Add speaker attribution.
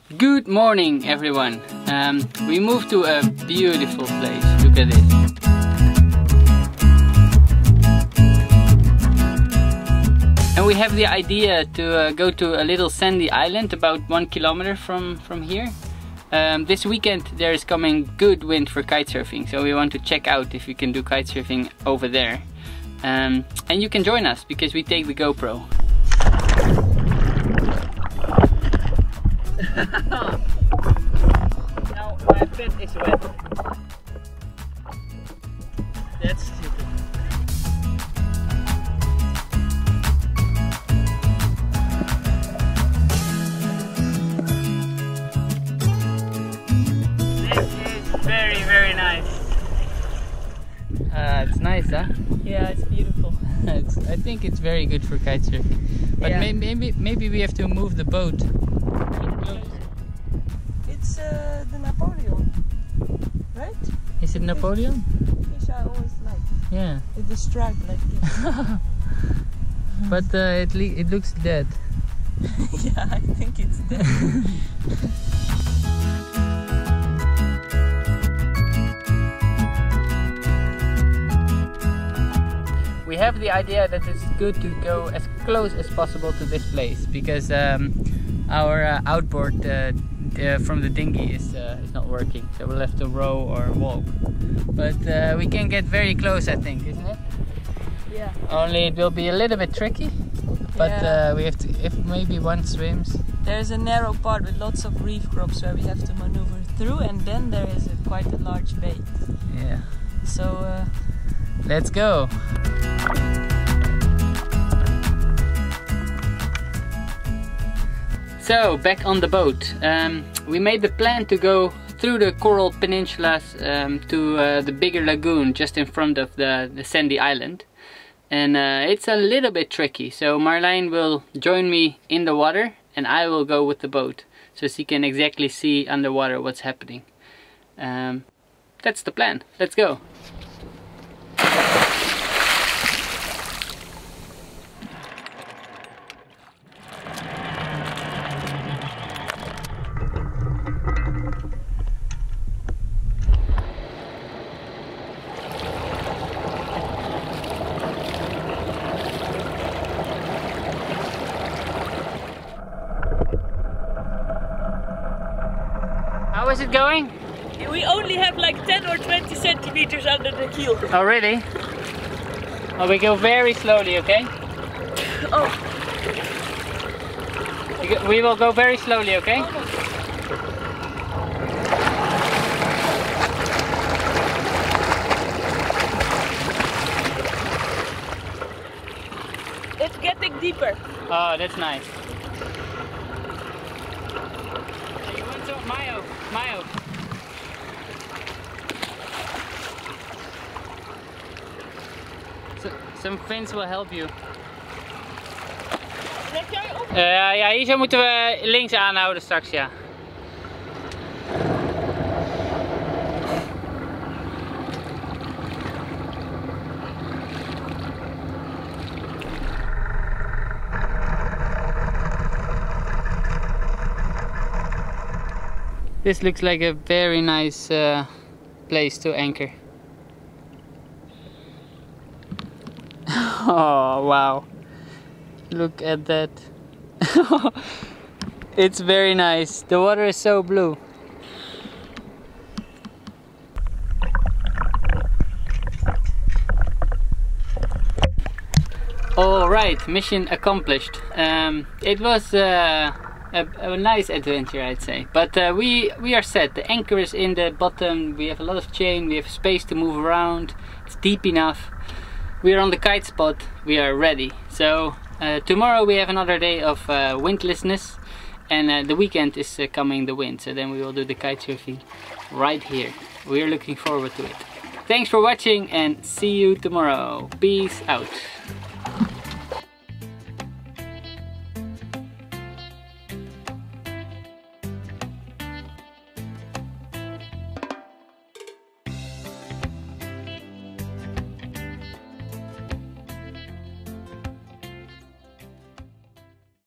Speaker 1: Good morning, everyone. We moved to a beautiful place. Look at this. And we have the idea to go to a little sandy island about 1 kilometer from here. This weekend there is coming good wind for kitesurfing, so we want to check out if we can do kitesurfing over there. And you can join us because we take the GoPro. Now my bed is wet. That's stupid. This is very, very nice. It's nice, huh?
Speaker 2: Yeah, it's beautiful.
Speaker 1: I think it's very good for kitesurfing. But
Speaker 2: yeah.
Speaker 1: maybe we have to move the boat.
Speaker 2: It's the Napoleon, right?
Speaker 1: Is it Napoleon?
Speaker 2: Fish I always like.
Speaker 1: Yeah.
Speaker 2: With the stripe like this.
Speaker 1: But it looks dead.
Speaker 2: Yeah, I think it's dead.
Speaker 1: We have the idea that it's good to go as close as possible to this place because our outboard from the dinghy is not working, so we'll have to row or walk. But we can get very close, I think, isn't it?
Speaker 2: Yeah.
Speaker 1: Only it will be a little bit tricky, but
Speaker 2: yeah.
Speaker 1: we have to, if maybe one swims.
Speaker 2: There's a narrow part with lots of reef crops where we have to maneuver through, and then there is quite a large bay.
Speaker 1: Yeah.
Speaker 2: So
Speaker 1: let's go. So back on the boat, we made the plan to go through the coral peninsulas to the bigger lagoon just in front of the sandy island, and it's a little bit tricky, so Marlijn will join me in the water and I will go with the boat so she can exactly see underwater what's happening. That's the plan. Let's go. How is it going?
Speaker 2: we only have like 10 or 20 centimeters under the keel.
Speaker 1: Oh really? Oh, we go very slowly, okay?
Speaker 2: Oh.
Speaker 1: We will go very slowly, okay?
Speaker 2: It's getting deeper.
Speaker 1: Oh, that's nice. You want some mayo? Mayo. So, some fins will help you.
Speaker 2: Zet jij op?
Speaker 1: Ja, hier zo moeten we links aanhouden straks, ja. This looks like a very nice place to anchor. Oh wow, look at that. It's very nice. The water is so blue. Alright, mission accomplished. It was a nice adventure, I'd say, but we are set. The anchor is in the bottom, we have a lot of chain, we have space to move around, it's deep enough. We are on the kite spot, we are ready. So tomorrow we have another day of windlessness, and the weekend is coming the wind, so then we will do the kite surfing right here. We are looking forward to it. Thanks for watching and see you tomorrow. Peace out.